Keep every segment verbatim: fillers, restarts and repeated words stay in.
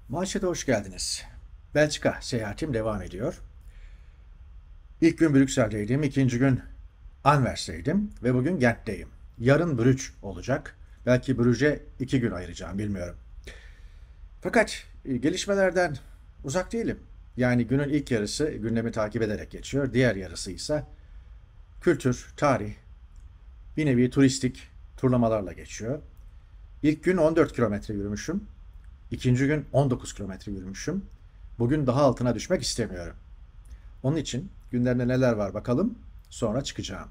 Manşete hoş geldiniz. Belçika seyahatim devam ediyor. İlk gün Brüksel'deydim, ikinci gün Anvers'teydim ve bugün Gent'teyim. Yarın Brüj olacak. Belki Brüj'e iki gün ayıracağım, bilmiyorum. Fakat e, gelişmelerden uzak değilim. Yani günün ilk yarısı gündemi takip ederek geçiyor. Diğer yarısı ise kültür, tarih, bir nevi turistik turlamalarla geçiyor. İlk gün on dört kilometre yürümüşüm. İkinci gün on dokuz kilometre yürümüşüm. Bugün daha altına düşmek istemiyorum. Onun için gündemde neler var bakalım, sonra çıkacağım.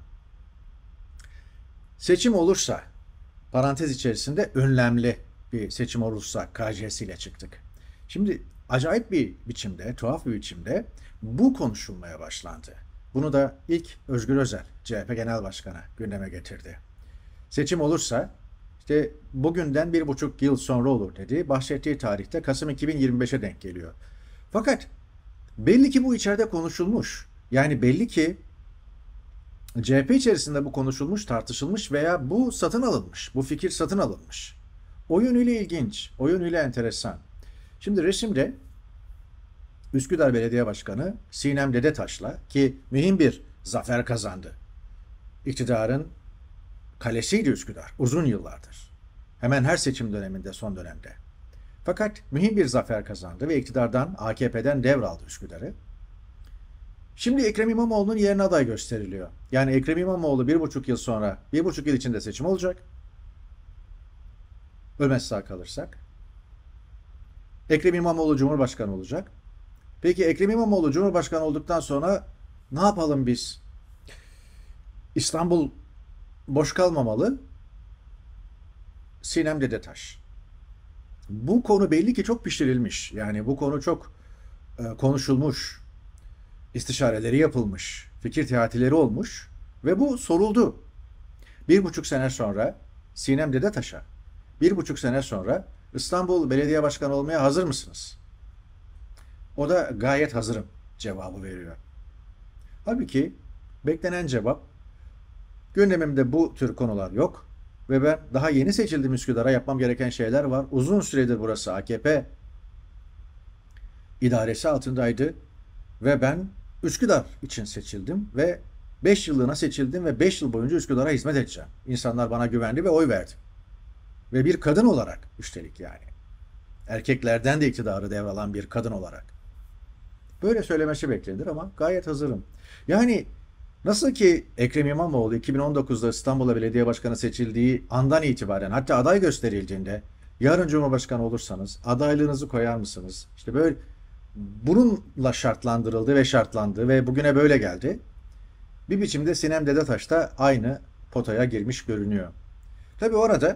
Seçim olursa, parantez içerisinde önlemli bir seçim olursa K J ile çıktık. Şimdi acayip bir biçimde, tuhaf bir biçimde bu konuşulmaya başlandı. Bunu da ilk Özgür Özel, C H P Genel Başkanı gündeme getirdi. Seçim olursa işte bugünden bir buçuk yıl sonra olur dedi. Bahsettiği tarihte Kasım iki bin yirmi beşe denk geliyor. Fakat belli ki bu içeride konuşulmuş. Yani belli ki C H P içerisinde bu konuşulmuş, tartışılmış veya bu satın alınmış. Bu fikir satın alınmış. O yönüyle ilginç, o yönüyle enteresan. Şimdi resimde Üsküdar Belediye Başkanı Sinem Dedetaş'la ki mühim bir zafer kazandı. İktidarın kalesiydi Üsküdar uzun yıllardır. Hemen her seçim döneminde, son dönemde. Fakat mühim bir zafer kazandı ve iktidardan, A K P'den devraldı Üsküdar'ı. Şimdi Ekrem İmamoğlu'nun yerine aday gösteriliyor. Yani Ekrem İmamoğlu bir buçuk yıl sonra, bir buçuk yıl içinde seçim olacak. Ölmez sağ kalırsak. Ekrem İmamoğlu Cumhurbaşkanı olacak. Peki Ekrem İmamoğlu Cumhurbaşkanı olduktan sonra ne yapalım biz? İstanbul boş kalmamalı. Sinem Dedetaş. Bu konu belli ki çok pişirilmiş. Yani bu konu çok e, konuşulmuş. İstişareleri yapılmış. Fikir teatileri olmuş. Ve bu soruldu. Bir buçuk sene sonra Sinem Dedetaş'a, bir buçuk sene sonra İstanbul Belediye Başkanı olmaya hazır mısınız? O da gayet hazırım cevabı veriyor. Halbuki beklenen cevap, gündemimde bu tür konular yok ve ben daha yeni seçildim Üsküdar'a, yapmam gereken şeyler var. Uzun süredir burası A K P idaresi altındaydı ve ben Üsküdar için seçildim ve beş yıllığına seçildim ve beş yıl boyunca Üsküdar'a hizmet edeceğim. İnsanlar bana güvendi ve oy verdi. Ve bir kadın olarak, üstelik yani. Erkeklerden de iktidarı devralan bir kadın olarak. Böyle söylemesi beklenir ama gayet hazırım. Yani nasıl ki Ekrem İmamoğlu iki bin on dokuzda İstanbul'a belediye başkanı seçildiği andan itibaren, hatta aday gösterildiğinde, yarın Cumhurbaşkanı olursanız adaylığınızı koyar mısınız? İşte böyle bununla şartlandırıldı ve şartlandı ve bugüne böyle geldi. Bir biçimde Sinem Dedetaş da aynı potaya girmiş görünüyor. Tabii orada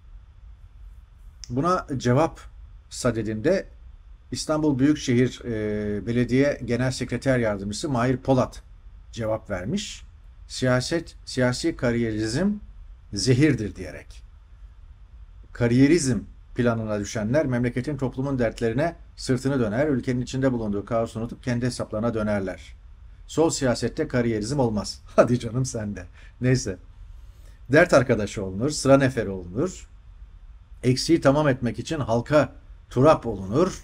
buna cevap sadedinde İstanbul Büyükşehir e, Belediye Genel Sekreter Yardımcısı Mahir Polat cevap vermiş. Siyaset, siyasi kariyerizm zehirdir diyerek. Kariyerizm planına düşenler memleketin, toplumun dertlerine sırtını döner, ülkenin içinde bulunduğu kaosu unutup kendi hesaplarına dönerler. Sol siyasette kariyerizm olmaz. Hadi canım sen de. Neyse. Dert arkadaşı olunur, sıra neferi olunur. Eksiği tamam etmek için halka turap olunur.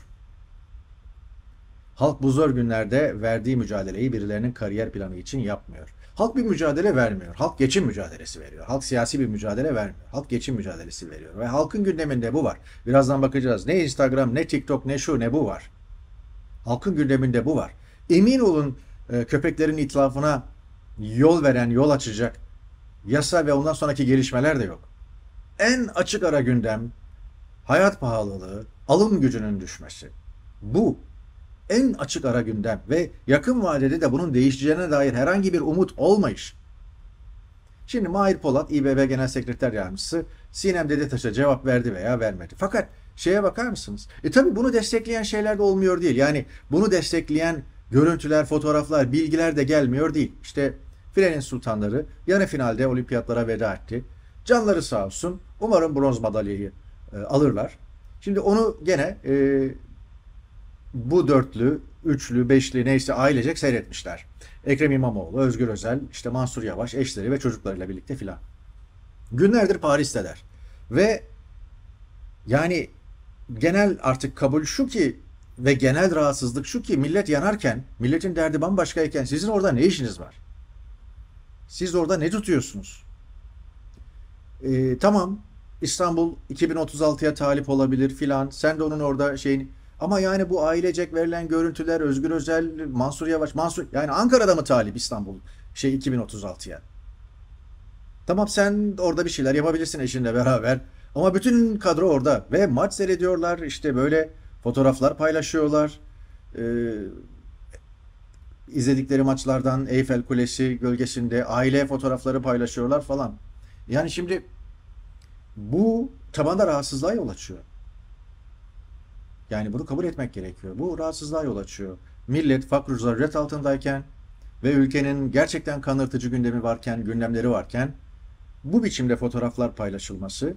Halk bu zor günlerde verdiği mücadeleyi birilerinin kariyer planı için yapmıyor. Halk bir mücadele vermiyor. Halk geçim mücadelesi veriyor. Halk siyasi bir mücadele vermiyor. Halk geçim mücadelesi veriyor. Ve halkın gündeminde bu var. Birazdan bakacağız. Ne Instagram, ne TikTok, ne şu, ne bu var. Halkın gündeminde bu var. Emin olun köpeklerin itlafına yol veren, yol açacak yasa ve ondan sonraki gelişmeler de yok. En açık ara gündem hayat pahalılığı, alım gücünün düşmesi. Bu en açık ara gündem ve yakın vadede de bunun değişeceğine dair herhangi bir umut olmayış. Şimdi Mahir Polat, İ B B Genel Sekreter Yardımcısı, Sinem Dedetaş'a cevap verdi veya vermedi. Fakat şeye bakar mısınız? E tabi bunu destekleyen şeyler de olmuyor değil. Yani bunu destekleyen görüntüler, fotoğraflar, bilgiler de gelmiyor değil. İşte filenin sultanları yarı finalde olimpiyatlara veda etti. Canları sağ olsun. Umarım bronz madalyayı e, alırlar. Şimdi onu gene e, bu dörtlü, üçlü, beşli neyse ailecek seyretmişler. Ekrem İmamoğlu, Özgür Özel, işte Mansur Yavaş, eşleri ve çocuklarıyla birlikte filan. Günlerdir Paris'teler. Ve yani genel artık kabul şu ki ve genel rahatsızlık şu ki millet yanarken, milletin derdi bambaşkayken sizin orada ne işiniz var? Siz orada ne tutuyorsunuz? Ee, tamam, İstanbul iki bin otuz altıya talip olabilir filan. Sen de onun orada şeyini... Ama yani bu ailecek verilen görüntüler, Özgür Özel, Mansur Yavaş, Mansur... Yani Ankara'da mı talip İstanbul şey iki bin otuz altıya? Tamam, sen orada bir şeyler yapabilirsin eşinle beraber. Ama bütün kadro orada. Ve maç seyrediyorlar. İşte böyle fotoğraflar paylaşıyorlar. Ee, izledikleri maçlardan Eyfel Kulesi gölgesinde aile fotoğrafları paylaşıyorlar falan. Yani şimdi bu tabanda rahatsızlığa yol açıyor. Yani bunu kabul etmek gerekiyor. Bu rahatsızlığa yol açıyor. Millet fakr zaruret altındayken ve ülkenin gerçekten kanırtıcı gündemi varken, gündemleri varken bu biçimde fotoğraflar paylaşılması,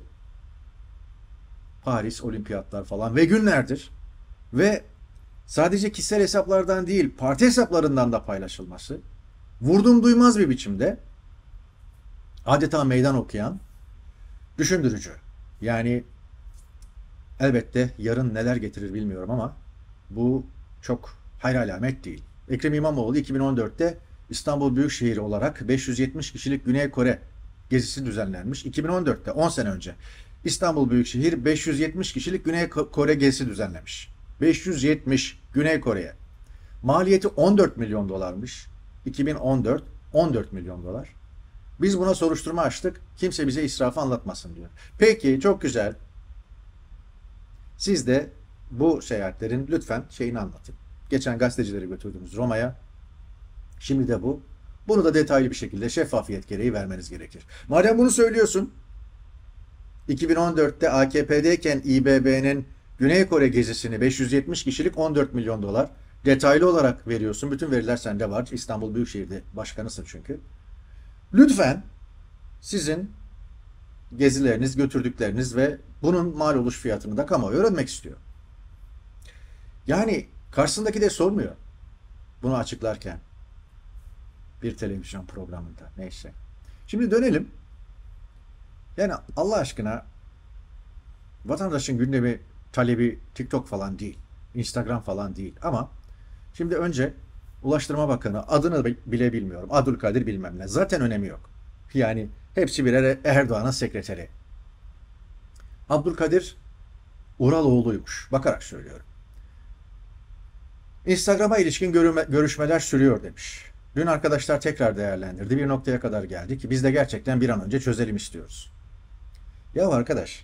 Paris Olimpiyatlar falan ve günlerdir ve sadece kişisel hesaplardan değil parti hesaplarından da paylaşılması, vurdum duymaz bir biçimde adeta meydan okuyan, düşündürücü. Yani elbette yarın neler getirir bilmiyorum ama bu çok hayır alamet değil. Ekrem İmamoğlu iki bin on dörtte İstanbul Büyükşehir olarak beş yüz yetmiş kişilik Güney Kore gezisi düzenlenmiş. iki bin on dörtte on sene önce İstanbul Büyükşehir beş yüz yetmiş kişilik Güney Kore gezisi düzenlemiş. beş yüz yetmiş Güney Kore'ye. Maliyeti on dört milyon dolarmış. iki bin on dört on dört milyon dolar. Biz buna soruşturma açtık. Kimse bize israfı anlatmasın diyor. Peki, çok güzel. Siz de bu seyahatlerin lütfen şeyini anlatın. Geçen gazetecileri götürdünüz Roma'ya. Şimdi de bu. Bunu da detaylı bir şekilde şeffafiyet gereği vermeniz gerekir. Madem bunu söylüyorsun, iki bin on dörtte A K P'deyken İ B B'nin Güney Kore gezisini beş yüz yetmiş kişilik on dört milyon dolar detaylı olarak veriyorsun. Bütün veriler sende var. İstanbul Büyükşehir'de başkanısın çünkü. Lütfen sizin gezileriniz, götürdükleriniz ve bunun mal oluş fiyatını da kamuoyu öğrenmek istiyor. Yani karşısındaki de sormuyor bunu açıklarken bir televizyon programında, neyse. Şimdi dönelim. Yani Allah aşkına vatandaşın gündemi, talebi TikTok falan değil, Instagram falan değil ama şimdi önce Ulaştırma Bakanı, adını bile bilmiyorum, Abdülkadir bilmem ne, zaten önemi yok. Yani hepsi birer Erdoğan'ın sekreteri. Abdülkadir Uraloğlu'ymuş. Bakarak söylüyorum. Instagram'a ilişkin görüşmeler sürüyor demiş. Dün arkadaşlar tekrar değerlendirdi. Bir noktaya kadar geldi ki biz de gerçekten bir an önce çözelim istiyoruz. Ya arkadaş,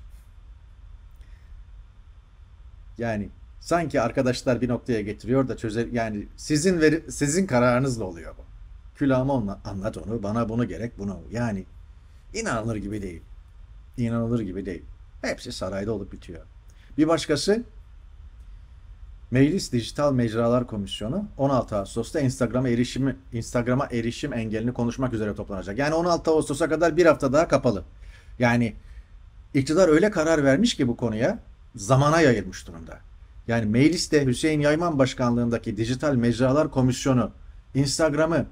yani sanki arkadaşlar bir noktaya getiriyor da çözer, yani sizin veri, sizin kararınızla oluyor bu. Külahıma anlat onu, bana bunu gerek, bunu. Yani inanılır gibi değil. İnanılır gibi değil. Hepsi sarayda olup bitiyor. Bir başkası, Meclis Dijital Mecralar Komisyonu on altı Ağustos'ta Instagram'a erişimi Instagram'a erişim engelini konuşmak üzere toplanacak. Yani on altı Ağustos'a kadar bir hafta daha kapalı. Yani iktidar öyle karar vermiş ki bu konuya zamana yayılmış durumda. Yani mecliste Hüseyin Yayman başkanlığındaki Dijital Mecralar Komisyonu Instagram'ı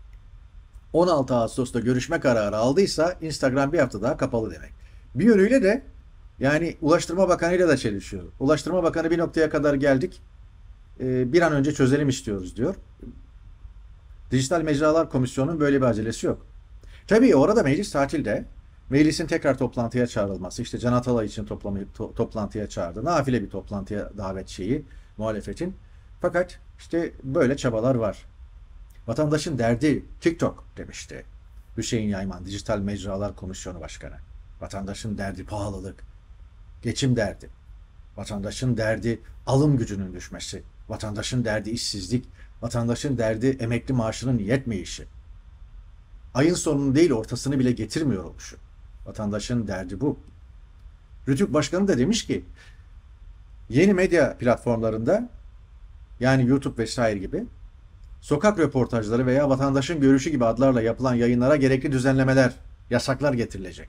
on altı Ağustos'ta görüşme kararı aldıysa Instagram bir hafta daha kapalı demek. Bir yönüyle de yani Ulaştırma Bakanı ile de çelişiyor. Ulaştırma Bakanı bir noktaya kadar geldik, bir an önce çözelim istiyoruz diyor. Dijital Mecralar Komisyonu'nun böyle bir acelesi yok. Tabii orada meclis tatilde. Meclisin tekrar toplantıya çağrılması, işte Can Atalay için toplama, to, toplantıya çağırdı. Nafile bir toplantıya davet şeyi muhalefetin. Fakat işte böyle çabalar var. Vatandaşın derdi TikTok demişti Hüseyin Yayman, Dijital Mecralar Komisyonu Başkanı. Vatandaşın derdi pahalılık, geçim derdi. Vatandaşın derdi alım gücünün düşmesi. Vatandaşın derdi işsizlik. Vatandaşın derdi emekli maaşının yetmeyişi. Ayın sonunu değil ortasını bile getirmiyor oluşu. Vatandaşın derdi bu. Rütük Başkanı da demiş ki yeni medya platformlarında, yani YouTube vesaire gibi, sokak röportajları veya vatandaşın görüşü gibi adlarla yapılan yayınlara gerekli düzenlemeler, yasaklar getirilecek.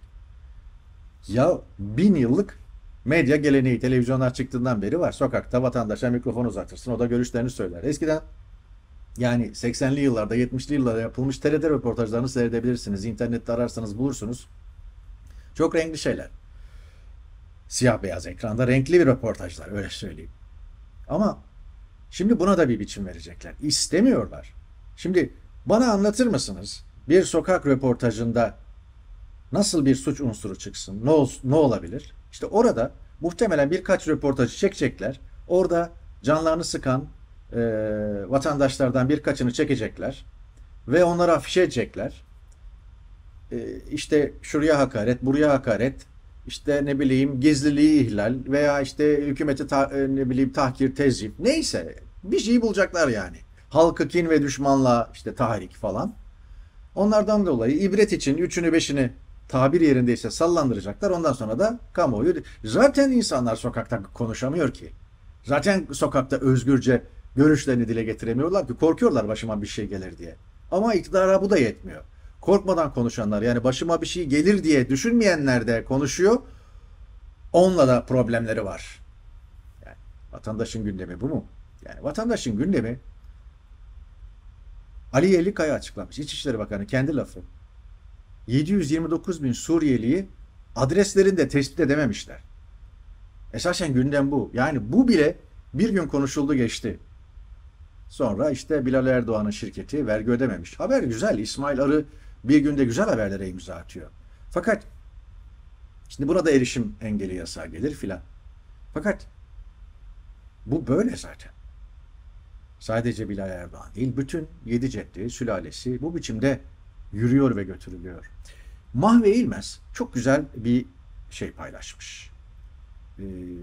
Ya bin yıllık medya geleneği televizyonlar çıktığından beri var. Sokakta vatandaşa mikrofon uzatırsın, o da görüşlerini söyler. Eskiden yani seksenli yıllarda, yetmişli yıllarda yapılmış T R T röportajlarını seyredebilirsiniz. İnternette ararsanız bulursunuz. Çok renkli şeyler. Siyah beyaz ekranda renkli bir röportajlar, öyle söyleyeyim. Ama şimdi buna da bir biçim verecekler. İstemiyorlar. Şimdi bana anlatır mısınız? Bir sokak röportajında nasıl bir suç unsuru çıksın? Ne, ol, ne olabilir? İşte orada muhtemelen birkaç röportajı çekecekler. Orada canlarını sıkan e, vatandaşlardan birkaçını çekecekler. Ve onları afişe edecekler. E, işte şuraya hakaret, buraya hakaret, işte ne bileyim gizliliği ihlal veya işte hükümeti ta, e, ne bileyim tahkir, tezif, neyse bir şeyi bulacaklar yani. Halkı kin ve düşmanlığa işte tahrik falan. Onlardan dolayı ibret için üçünü beşini tabir yerindeyse sallandıracaklar. Ondan sonra da kamuoyu... Zaten insanlar sokakta konuşamıyor ki. Zaten sokakta özgürce görüşlerini dile getiremiyorlar ki. Korkuyorlar başıma bir şey gelir diye. Ama iktidara bu da yetmiyor. Korkmadan konuşanlar, yani başıma bir şey gelir diye düşünmeyenler de konuşuyor. Onunla da problemleri var. Yani vatandaşın gündemi bu mu? Yani vatandaşın gündemi Ali Yerlikaya açıklamış. İçişleri Bakanı kendi lafı. yedi yüz yirmi dokuz bin Suriyeliyi adreslerinde tespit edememişler. Esasen gündem bu. Yani bu bile bir gün konuşuldu geçti. Sonra işte Bilal Erdoğan'ın şirketi vergi ödememiş. Haber güzel. İsmail Arı bir günde güzel haberlere imza atıyor. Fakat şimdi buna da erişim engeli yasağı gelir filan. Fakat bu böyle zaten. Sadece Bilal Erdoğan değil, bütün yedi ceddi, sülalesi bu biçimde yürüyor ve götürülüyor. Mahve İlmez çok güzel bir şey paylaşmış. Ee,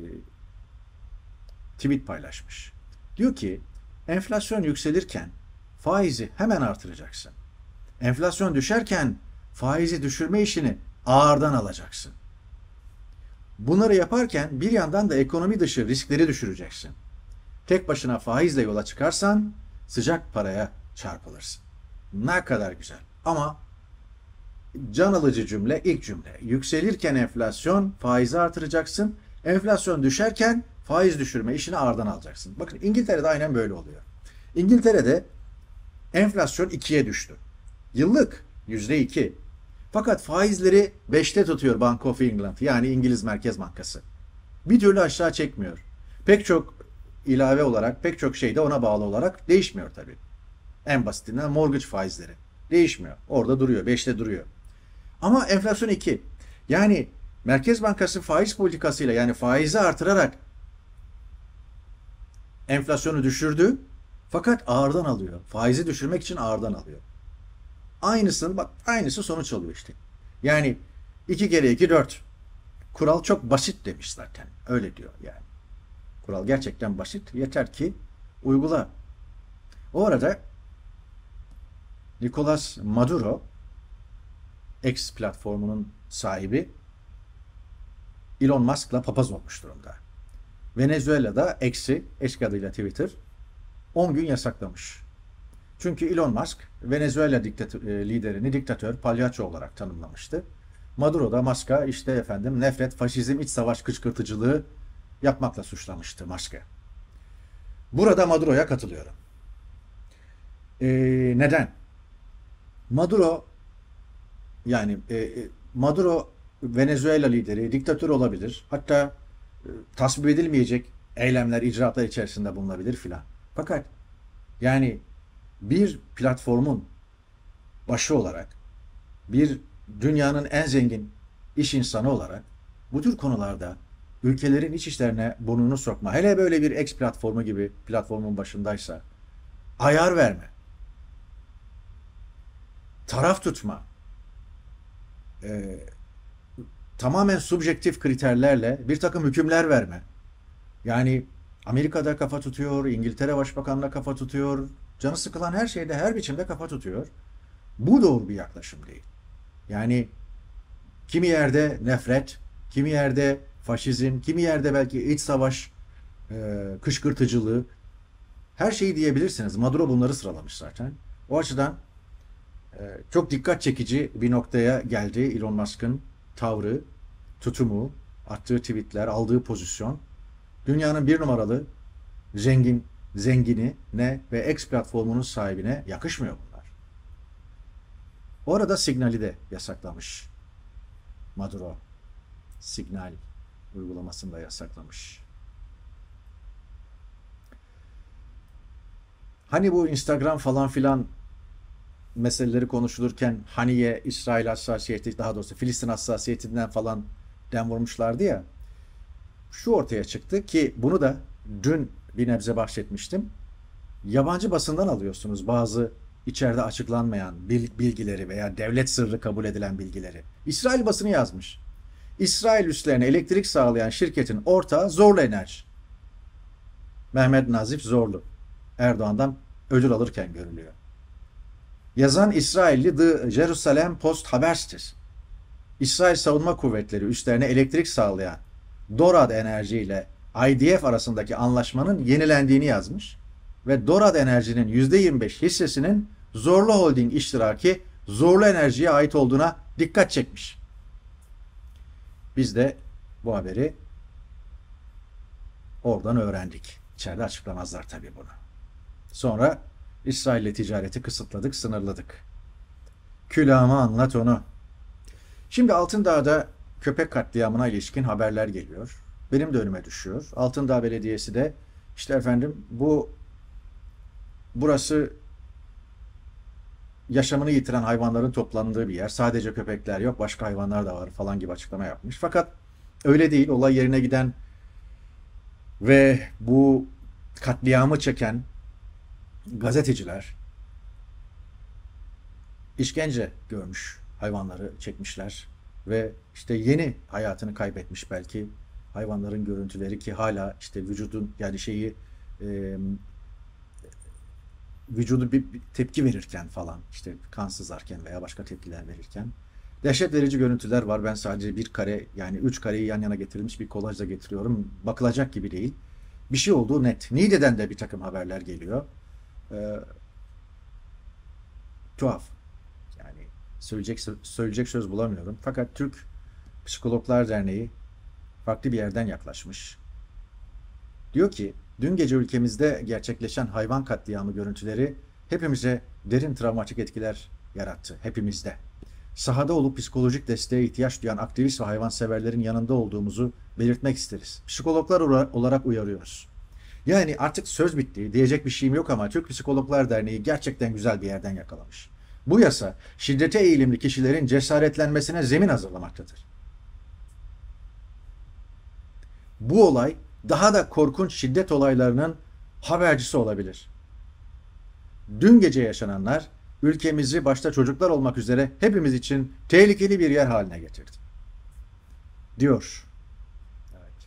tweet paylaşmış. Diyor ki, enflasyon yükselirken faizi hemen artıracaksın. Enflasyon düşerken faizi düşürme işini ağırdan alacaksın. Bunları yaparken bir yandan da ekonomi dışı riskleri düşüreceksin. Tek başına faizle yola çıkarsan sıcak paraya çarpılırsın. Ne kadar güzel. Ama can alıcı cümle ilk cümle. Yükselirken enflasyon faizi artıracaksın. Enflasyon düşerken faiz düşürme işini ağırdan alacaksın. Bakın İngiltere'de aynen böyle oluyor. İngiltere'de enflasyon ikiye düştü. Yıllık yüzde iki. Fakat faizleri beşte tutuyor Bank of England, yani İngiliz Merkez Bankası. Bir türlü aşağı çekmiyor. Pek çok ilave olarak, pek çok şey de ona bağlı olarak değişmiyor tabii. En basitinden mortgage faizleri. Değişmiyor. Orada duruyor. beşte duruyor. Ama enflasyon iki. Yani Merkez Bankası faiz politikasıyla, yani faizi artırarak enflasyonu düşürdü. Fakat ağırdan alıyor. Faizi düşürmek için ağırdan alıyor. Aynısını bak, aynısı sonuç alıyor işte. Yani iki kere iki dört. Kural çok basit demiş zaten. Öyle diyor yani. Kural gerçekten basit. Yeter ki uygula. O arada Nicolas Maduro, X platformunun sahibi, Elon Musk'la papaz olmuş durumda. Venezuela'da X'i, eski adıyla Twitter, on gün yasaklamış. Çünkü Elon Musk Venezuela diktatör, liderini diktatör, palyaço olarak tanımlamıştı. Maduro da Musk'a işte efendim nefret, faşizm, iç savaş kışkırtıcılığı yapmakla suçlamıştı Musk'ı. Burada Maduro'ya katılıyorum. Ee, neden? Maduro yani e, Maduro Venezuela lideri, diktatör olabilir. Hatta e, tasvip edilmeyecek eylemler, icraatlar içerisinde bulunabilir filan. Fakat yani bir platformun başı olarak, bir dünyanın en zengin iş insanı olarak bu tür konularda ülkelerin iç işlerine burnunu sokma, hele böyle bir X platformu gibi platformun başındaysa ayar verme, taraf tutma, e, tamamen subjektif kriterlerle bir takım hükümler verme. Yani Amerika'da kafa tutuyor, İngiltere Başbakanı'na kafa tutuyor, canı sıkılan her şeyde, her biçimde kafa tutuyor. Bu doğru bir yaklaşım değil. Yani kimi yerde nefret, kimi yerde faşizm, kimi yerde belki iç savaş, e, kışkırtıcılığı, her şeyi diyebilirsiniz. Maduro bunları sıralamış zaten. O açıdan e, çok dikkat çekici bir noktaya geldi Elon Musk'ın tavrı, tutumu, attığı tweetler, aldığı pozisyon. Dünyanın bir numaralı zengin zengini ne ve X platformunun sahibine yakışmıyor bunlar. Orada Signal'i de yasaklamış Maduro. Signal. uygulamasını da yasaklamış. Hani bu Instagram falan filan meseleleri konuşulurken Haniye, İsrail hassasiyeti, daha doğrusu Filistin hassasiyetinden falan dem vurmuşlardı ya. Şu ortaya çıktı ki bunu da dün bir nebze bahsetmiştim. Yabancı basından alıyorsunuz bazı içeride açıklanmayan bilgileri veya devlet sırrı kabul edilen bilgileri. İsrail basını yazmış. İsrail üslerine elektrik sağlayan şirketin ortağı Zorlu Enerji. Mehmet Nazif Zorlu. Erdoğan'dan ödül alırken görülüyor. Yazan İsrailli The Jerusalem Post haber sitesi. İsrail Savunma Kuvvetleri üslerine elektrik sağlayan Dorad Enerji ile I D F arasındaki anlaşmanın yenilendiğini yazmış ve Dorad Enerji'nin yüzde yirmi beş hissesinin Zorlu Holding iştiraki Zorlu Enerji'ye ait olduğuna dikkat çekmiş. Biz de bu haberi oradan öğrendik. İçeride açıklamazlar tabii bunu. Sonra İsrail'le ticareti kısıtladık, sınırladık. Külahıma anlat onu. Şimdi Altındağ'da köpek katliamına ilişkin haberler geliyor. Benim de önüme düşüyor. Altındağ Belediyesi de işte efendim bu burası yaşamını yitiren hayvanların toplandığı bir yer. Sadece köpekler yok, başka hayvanlar da var falan gibi açıklama yapmış. Fakat öyle değil. Olay yerine giden ve bu katliamı çeken gazeteciler işkence görmüş, hayvanları çekmişler ve işte yeni hayatını kaybetmiş belki hayvanların görüntüleri ki hala işte vücudun yani şeyi e, vücudu bir, bir tepki verirken falan işte kan sızarken veya başka tepkiler verirken dehşet verici görüntüler var. Ben sadece bir kare yani üç kareyi yan yana getirilmiş bir kolajla getiriyorum. Bakılacak gibi değil. Bir şey olduğu net. Niğde'den de bir takım haberler geliyor. Ee, tuhaf. Yani söyleyecek söyleyecek söz bulamıyorum. Fakat Türk Psikologlar Derneği farklı bir yerden yaklaşmış. Diyor ki dün gece ülkemizde gerçekleşen hayvan katliamı görüntüleri hepimize derin travmatik etkiler yarattı. Hepimizde. Sahada olup psikolojik desteğe ihtiyaç duyan aktivist ve hayvanseverlerin yanında olduğumuzu belirtmek isteriz. Psikologlar olarak uyarıyoruz. Yani artık söz bitti, diyecek bir şeyim yok ama Türk Psikologlar Derneği gerçekten güzel bir yerden yakalamış. Bu yasa şiddete eğilimli kişilerin cesaretlenmesine zemin hazırlamaktadır. Bu olay daha da korkunç şiddet olaylarının habercisi olabilir. Dün gece yaşananlar ülkemizi başta çocuklar olmak üzere hepimiz için tehlikeli bir yer haline getirdi. Diyor. Evet.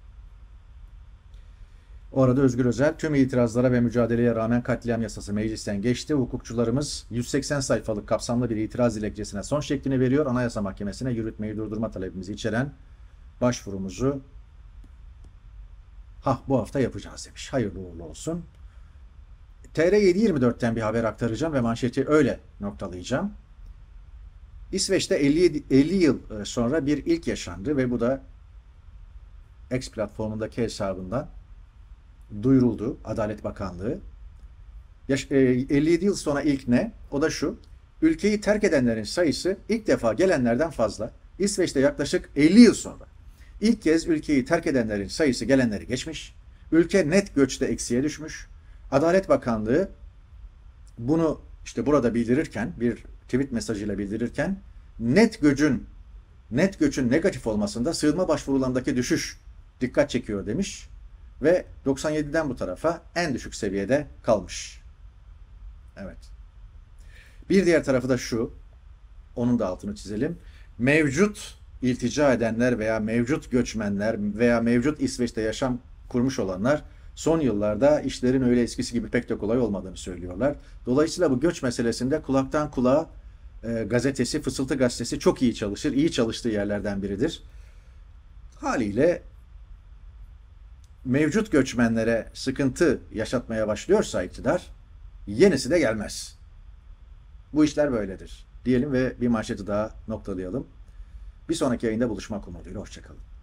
Orada Özgür Özel tüm itirazlara ve mücadeleye rağmen katliam yasası meclisten geçti. Hukukçularımız yüz seksen sayfalık kapsamlı bir itiraz dilekçesine son şeklini veriyor. Anayasa Mahkemesi'ne yürütmeyi durdurma talebimizi içeren başvurumuzu ha bu hafta yapacağız demiş. Hayırlı uğurlu olsun. T R yedi yirmi dört'ten bir haber aktaracağım ve manşeti öyle noktalayacağım. İsveç'te elli, elli yıl sonra bir ilk yaşandı ve bu da X platformundaki hesabından duyuruldu. Adalet Bakanlığı. elli yedi yıl sonra ilk ne? O da şu. Ülkeyi terk edenlerin sayısı ilk defa gelenlerden fazla. İsveç'te yaklaşık elli yıl sonra ilk kez ülkeyi terk edenlerin sayısı gelenleri geçmiş. Ülke net göçte eksiye düşmüş. Adalet Bakanlığı bunu işte burada bildirirken, bir tweet mesajıyla bildirirken net göçün net göçün negatif olmasında sığınma başvurularındaki düşüş dikkat çekiyor demiş ve doksan yedi'den bu tarafa en düşük seviyede kalmış. Evet. Bir diğer tarafı da şu. Onun da altını çizelim. Mevcut iltica edenler veya mevcut göçmenler veya mevcut İsveç'te yaşam kurmuş olanlar son yıllarda işlerin öyle eskisi gibi pek de kolay olmadığını söylüyorlar. Dolayısıyla bu göç meselesinde kulaktan kulağa e, gazetesi, Fısıltı Gazetesi çok iyi çalışır. İyi çalıştığı yerlerden biridir. Haliyle mevcut göçmenlere sıkıntı yaşatmaya başlıyorsa iktidar, yenisi de gelmez. Bu işler böyledir. Diyelim ve bir manşeti daha noktalayalım. Bir sonraki yayında buluşmak umuduyla. Hoşçakalın.